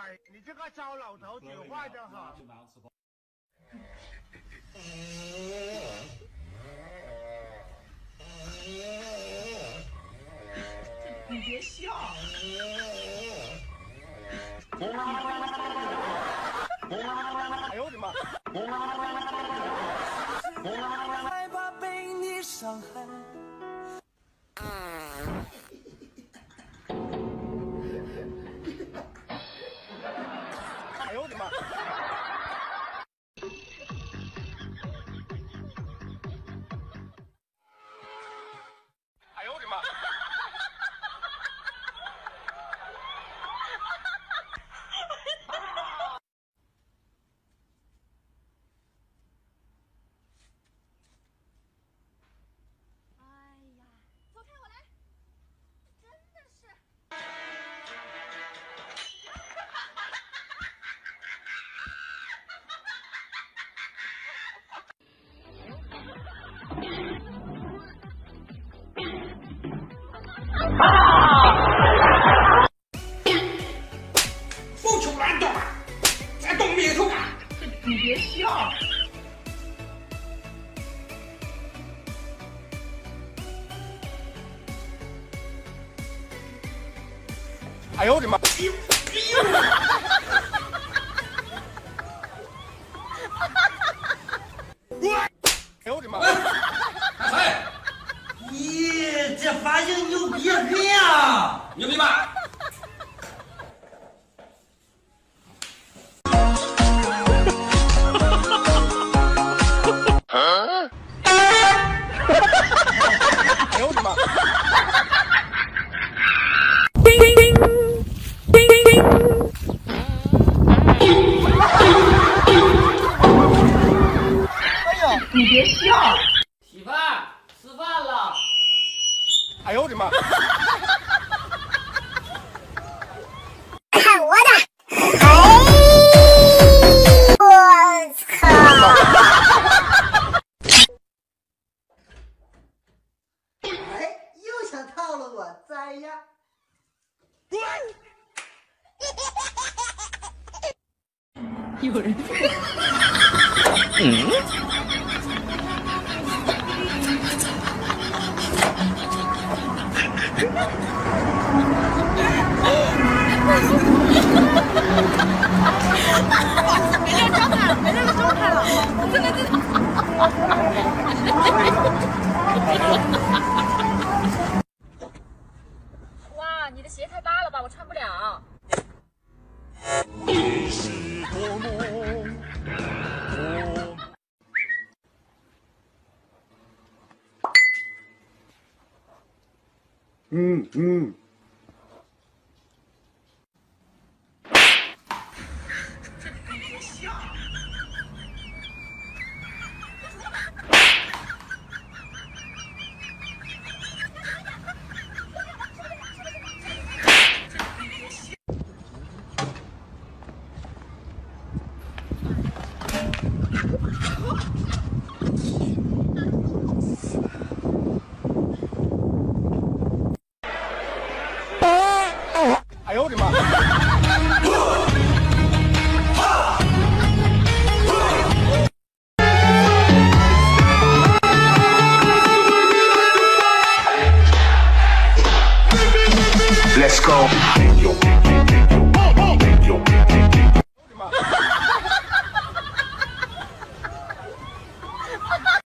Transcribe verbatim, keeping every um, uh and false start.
你这个糟老头挺坏的哈。 你别笑。 哎呦我的妈！ 害怕被你伤害。 哎呦我的妈！哎呦我的妈！ 不求难懂啊，再懂米头啊！你别笑。 哎呦我的妈！哎呦我的妈！ 哎，咦，这发型牛逼很呀！牛逼吧？ 哎呦我的妈！ 你别笑。 稀饭，吃饭了。 哎呦我的妈！ 看我的！哎，我操！ 哎，又想套路我，栽呀！ 有人。 嗯。 没这个状态了，没这个状态了，真的真的。哇，你的鞋太大了吧，我穿不了。 你是多么嗯嗯。哎呦我的妈！Let's go.